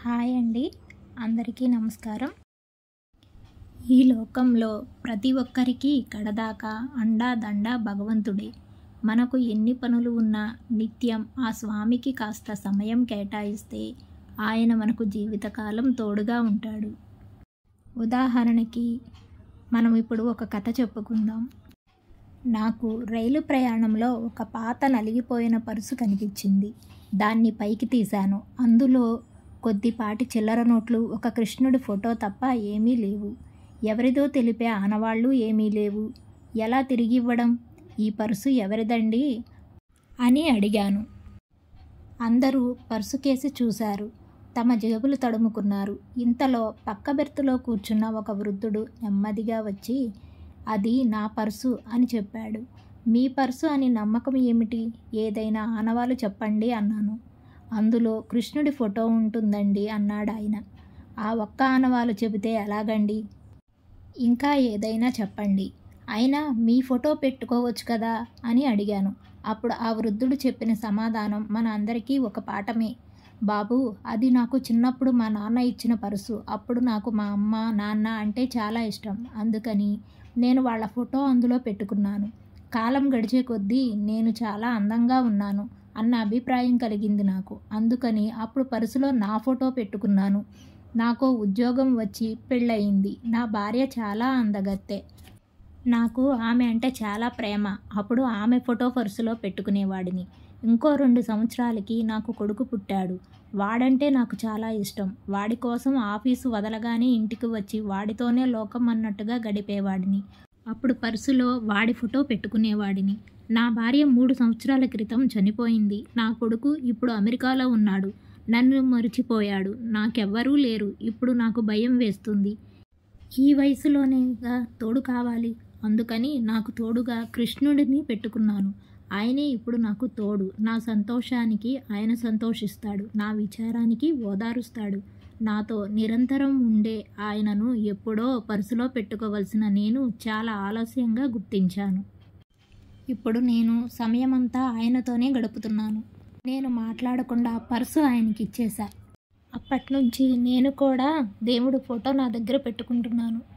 Hi అండి, అందరికీ నమస్కారం. ఈ లోకంలో ప్రతి ఒక్కరికి కడదాకా అండా దండ భగవంతుడే. మనకు ఎన్ని పనులు ఉన్నా నిత్యం ఆ స్వామికి కాస్త సమయం కేటాయిస్తే ఆయన మనకు జీవితకాలం తోడుగా ఉంటాడు. ఉదాహరణకి మనం ఇప్పుడు ఒక కథ చెప్పుకుందాం. నాకు రైలు ప్రయాణంలో ఒక పాత నలిగిపోయిన పర్సు కనిపించింది. దాన్ని పైకి తీశాను. అందులో కొద్దిపాటి చిల్లర నోట్లు, ఒక కృష్ణుడి ఫోటో తప్ప ఏమీ లేవు. ఎవరిదో తెలిపే ఆనవాళ్ళు ఏమీ లేవు. ఎలా తిరిగి ఇవ్వడం? ఈ పర్సు ఎవరిదండి అని అడిగాను. అందరూ పర్సు కేసి చూశారు. తమ జేబులు తడుముకున్నారు. ఇంతలో పక్క బెర్తులో కూర్చున్న ఒక వృద్ధుడు నెమ్మదిగా వచ్చి, అది నా పర్సు అని చెప్పాడు. మీ పర్సు అని నమ్మకం ఏమిటి? ఏదైనా ఆనవాలు చెప్పండి అన్నాను. అందులో కృష్ణుడి ఫోటో ఉంటుందండి అన్నాడాయన. ఆ ఒక్క ఆనవాలు చెబితే ఎలాగండి? ఇంకా ఏదైనా చెప్పండి. అయినా మీ ఫోటో పెట్టుకోవచ్చు కదా అని అడిగాను. అప్పుడు ఆ వృద్ధుడు చెప్పిన సమాధానం మన అందరికీ ఒక పాఠమే. బాబు, అది నాకు చిన్నప్పుడు మా నాన్న ఇచ్చిన పర్సు. అప్పుడు నాకు మా అమ్మ నాన్న అంటే చాలా ఇష్టం. అందుకని నేను వాళ్ళ ఫోటో అందులో పెట్టుకున్నాను. కాలం గడిచే కొద్దీ నేను చాలా అందంగా ఉన్నాను అన్న అభిప్రాయం కలిగింది నాకు. అందుకని అప్పుడు పర్సులో నా ఫోటో పెట్టుకున్నాను. నాకు ఉద్యోగం వచ్చి పెళ్ళయింది. నా భార్య చాలా అందగత్తె. నాకు ఆమె అంటే చాలా ప్రేమ. అప్పుడు ఆమె ఫోటో పర్సులో పెట్టుకునేవాడిని. ఇంకో 2 సంవత్సరాలకి నాకు కొడుకు పుట్టాడు. వాడంటే నాకు చాలా ఇష్టం. వాడి కోసం ఆఫీసు వదలగానే ఇంటికి వచ్చి వాడితోనే లోకం అన్నట్టుగా గడిపేవాడిని. అప్పుడు పర్సులో వాడి ఫోటో పెట్టుకునేవాడిని. నా భార్య 3 సంవత్సరాల క్రితం చనిపోయింది. నా కొడుకు ఇప్పుడు అమెరికాలో ఉన్నాడు. నన్ను మరిచిపోయాడు. నాకెవ్వరూ లేరు. ఇప్పుడు నాకు భయం వేస్తుంది. ఈ వయసులోనేగా తోడు కావాలి. అందుకని నాకు తోడుగా కృష్ణుడిని పెట్టుకున్నాను. ఆయనే ఇప్పుడు నాకు తోడు. నా సంతోషానికి ఆయన సంతోషిస్తాడు. నా విచారానికి ఓదారుస్తాడు. నాతో నిరంతరం ఉండే ఆయనను ఎప్పుడో పర్సులో పెట్టుకోవలసిన నేను చాలా ఆలస్యంగా గుర్తించాను. ఇప్పుడు నేను సమయమంతా ఆయనతోనే గడుపుతున్నాను. నేను మాట్లాడకుండా పర్సు ఆయనకి ఇచ్చేశా. అప్పట్నుంచి నేను కూడా దేవుడి ఫోటో నా దగ్గర పెట్టుకుంటున్నాను.